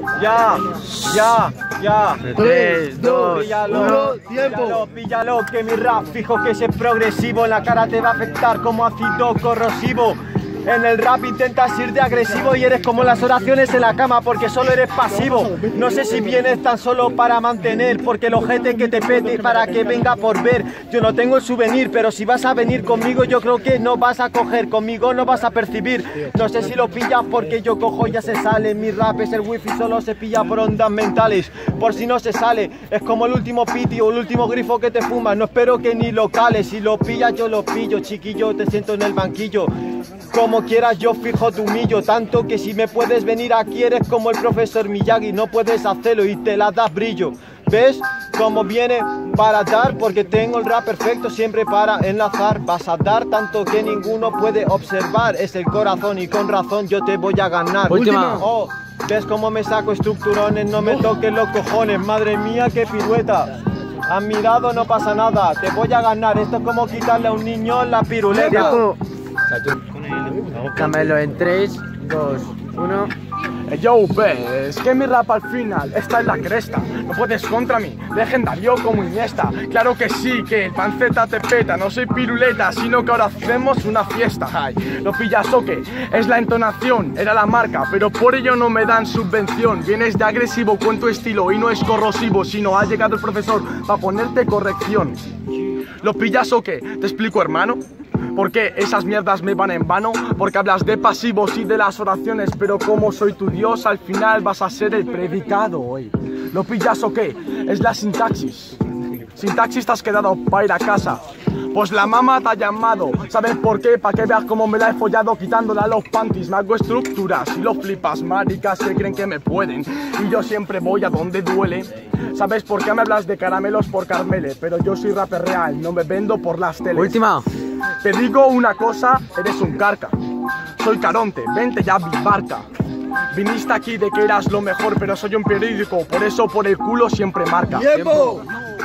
Ya. 3, 2, 1, tiempo. Píllalo, que mi rap fijo que es progresivo. En la cara te va a afectar como ácido corrosivo. En el rap intentas ir de agresivo y eres como las oraciones en la cama porque solo eres pasivo. No sé si vienes tan solo para mantener, porque el ojete que te pete para que venga por ver. Yo no tengo el souvenir, pero si vas a venir conmigo yo creo que no vas a coger, conmigo no vas a percibir. No sé si lo pillas porque yo cojo y ya se sale. Mi rap es el wifi, solo se pilla por ondas mentales. Por si no se sale, es como el último piti o el último grifo que te fumas. No espero que ni lo cales, si lo pillas yo lo pillo. Chiquillo, te siento en el banquillo. Como quieras yo fijo tu humillo, tanto que si me puedes venir aquí eres como el profesor Miyagi, no puedes hacerlo y te la das brillo. ¿Ves cómo viene para dar? Porque tengo el rap perfecto siempre para enlazar. Vas a dar tanto que ninguno puede observar. Es el corazón y con razón yo te voy a ganar. Última. Oh, ¿ves cómo me saco estructurones? No me toques los cojones, madre mía qué pirueta. Han mirado, no pasa nada, te voy a ganar. Esto es como quitarle a un niño la piruleta. Dámelo en 3, 2, 1. Yo, ves que mi rap al final está en la cresta. No puedes contra mí, legendario como Iniesta. Claro que sí, que el panceta te peta. No soy piruleta, sino que ahora hacemos una fiesta. Ay, ¿lo pillas o qué? Es la entonación, era la marca, pero por ello no me dan subvención. Vienes de agresivo con tu estilo y no es corrosivo, sino ha llegado el profesor para ponerte corrección. ¿Lo pillas o qué? Te explico, hermano. ¿Por qué esas mierdas me van en vano? Porque hablas de pasivos y de las oraciones, pero como soy tu Dios, al final vas a ser el predicado hoy. ¿Lo pillas o qué? Es la sintaxis. Sintaxis te has quedado para ir a casa. Pues la mamá te ha llamado. ¿Sabes por qué? Pa' que veas cómo me la he follado quitándole a los panties. Me hago estructuras y los flipas, maricas que creen que me pueden. Y yo siempre voy a donde duele. ¿Sabes por qué me hablas de caramelos por Carmele? Pero yo soy rapper real, no me vendo por las teles. Última. Te digo una cosa, eres un carca. Soy Caronte, vente ya Bisbarca. Viniste aquí de que eras lo mejor, pero soy un periódico, por eso por el culo siempre marca. ¡Tiempo!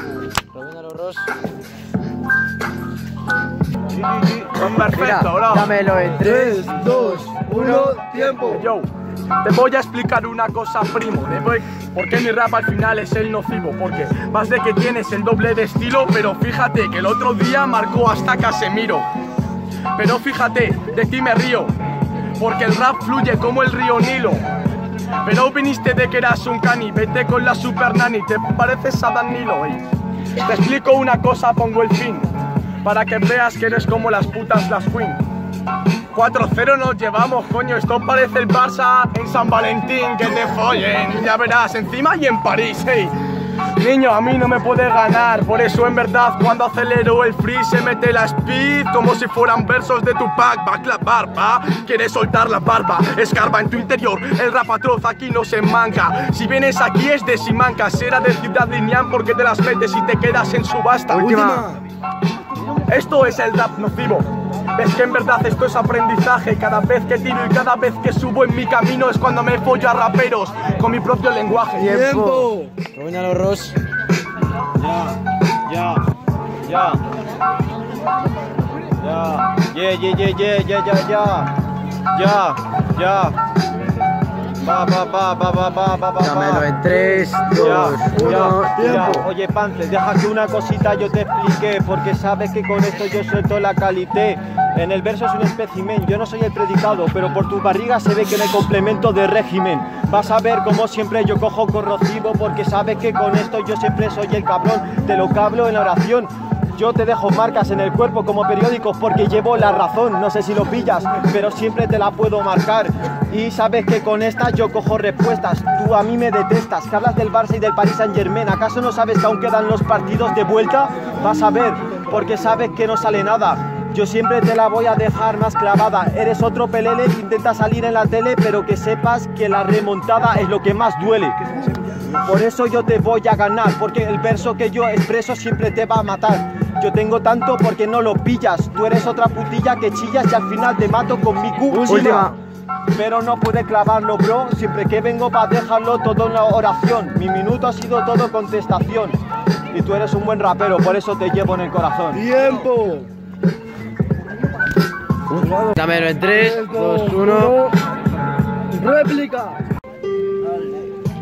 Perfecto, bro. Dámelo en 3, 2, 1, tiempo. Yo, te voy a explicar una cosa, primo. ¿Por qué mi rap al final es el nocivo? Porque vas de que tienes el doble de estilo, pero fíjate que el otro día marcó hasta Casemiro. Pero fíjate, de ti me río, porque el rap fluye como el río Nilo. Pero viniste de que eras un cani, vete con la super nani, te pareces a Danilo. Te explico una cosa, pongo el fin, para que veas que eres como las putas las Queen. 4-0 nos llevamos, coño, esto parece el Barça en San Valentín, que te follen, ya verás, encima y en París, hey. Niño, a mí no me puede ganar, por eso en verdad cuando acelero el free se mete la speed como si fueran versos de Tupac. Va a clapar, pa, quieres soltar la barba, escarba en tu interior, el rap atroz aquí no se manca. Si vienes aquí es de Simancas, será de Ciudad Lineal porque te las metes y te quedas en subasta. Última. Esto es el rap nocivo. Ves que en verdad esto es aprendizaje. Cada vez que tiro y cada vez que subo en mi camino es cuando me follo a raperos con mi propio lenguaje. Tiempo. Romina Ross. Ya. Dámelo en 3, 2, 1. Tiempo. Oye, Pance, deja que una cosita yo te explique, porque sabes que con esto yo suelto la calité. En el verso es un espécimen, yo no soy el predicado, pero por tu barriga se ve que me complemento de régimen. Vas a ver como siempre yo cojo corrosivo, porque sabes que con esto yo siempre soy el cabrón. Te lo cablo en la oración. Yo te dejo marcas en el cuerpo como periódicos porque llevo la razón. No sé si lo pillas, pero siempre te la puedo marcar. Y sabes que con esta yo cojo respuestas. Tú a mí me detestas, que hablas del Barça y del Paris Saint-Germain. ¿Acaso no sabes que aún quedan los partidos de vuelta? Vas a ver, porque sabes que no sale nada. Yo siempre te la voy a dejar más clavada. Eres otro pelele que intenta salir en la tele, pero que sepas que la remontada es lo que más duele. Por eso yo te voy a ganar, porque el verso que yo expreso siempre te va a matar. Yo tengo tanto porque no lo pillas. Tú eres otra putilla que chillas y al final te mato con mi Última. Pero no pude clavarlo, bro. Siempre que vengo para dejarlo todo en la oración. Mi minuto ha sido todo contestación. Y tú eres un buen rapero, por eso te llevo en el corazón. ¡Tiempo! Dámelo en 3, 2, 1. ¡Réplica!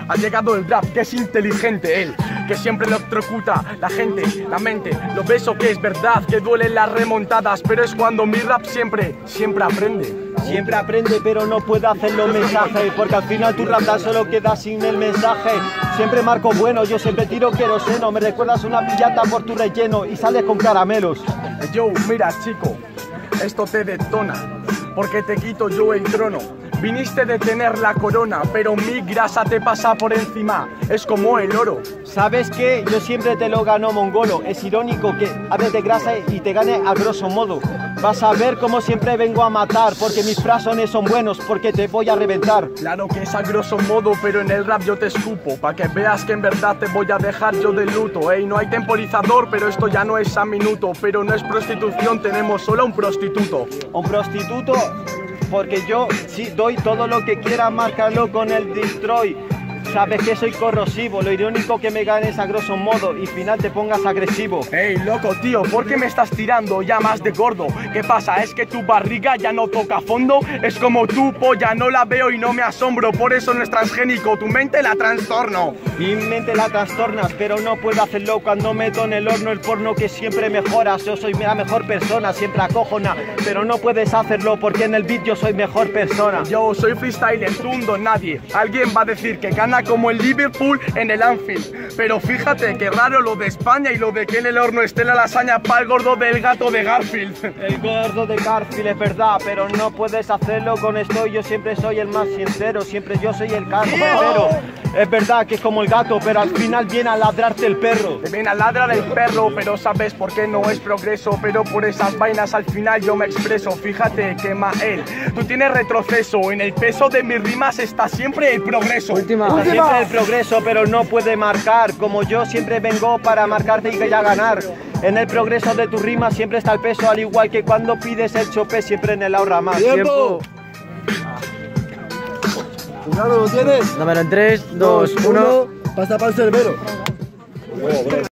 Ha llegado el rap, que es inteligente él, que siempre electrocuta la gente, la mente. Lo beso que es verdad, que duelen las remontadas, pero es cuando mi rap siempre aprende. Siempre aprende, pero no puede hacerlo un mensaje, porque al final tu rap tan solo queda sin el mensaje. Siempre marco bueno, yo siempre tiro queroseno. Me recuerdas una pillata por tu relleno y sales con caramelos. Yo, mira chico, esto te detona, porque te quito yo el trono. Viniste de tener la corona, pero mi grasa te pasa por encima. Es como el oro. ¿Sabes qué? Yo siempre te lo gano, mongolo. Es irónico que hables de grasa y te gane a grosso modo. Vas a ver cómo siempre vengo a matar, porque mis frasones son buenos, porque te voy a reventar. Claro que es a grosso modo, pero en el rap yo te escupo, pa' que veas que en verdad te voy a dejar yo de luto. Ey, no hay temporizador, pero esto ya no es a minuto. Pero no es prostitución, tenemos solo un prostituto. ¿Un prostituto? Porque yo sí doy todo lo que quiera, márcalo con el destroy. Sabes que soy corrosivo, lo irónico que me ganes a grosso modo y final te pongas agresivo. Ey, loco tío, ¿por qué me estás tirando ya más de gordo? ¿Qué pasa? ¿Es que tu barriga ya no toca fondo? Es como tu polla, no la veo y no me asombro, por eso no es transgénico, tu mente la trastorno. Mi mente la trastornas, pero no puedo hacerlo cuando meto en el horno el porno que siempre mejoras. Yo soy la mejor persona, siempre acojona, pero no puedes hacerlo porque en el beat yo soy mejor persona. Yo soy freestyler, tú un don nadie. Alguien va a decir que gana como el Liverpool en el Anfield, pero fíjate que raro lo de España y lo de que en el horno esté la lasaña para el gordo del gato de Garfield. El gordo de Garfield es verdad, pero no puedes hacerlo con esto. Yo siempre soy el más sincero, siempre yo soy el carpintero. Es verdad que es como el gato, pero al final viene a ladrarte el perro. Te viene a ladrar el perro, pero sabes por qué no es progreso. Pero por esas vainas al final yo me expreso. Fíjate que Mael, tú tienes retroceso. En el peso de mis rimas está siempre el progreso. Última. Siempre el progreso, pero no puede marcar. Como yo siempre vengo para marcarte y que ya ganar. En el progreso de tu rima siempre está el peso, al igual que cuando pides el chope siempre en el ahorra más. ¡Tiempo! Claro, ¿lo tienes? Número en 3, 2, 1. Pasa para el cerbero.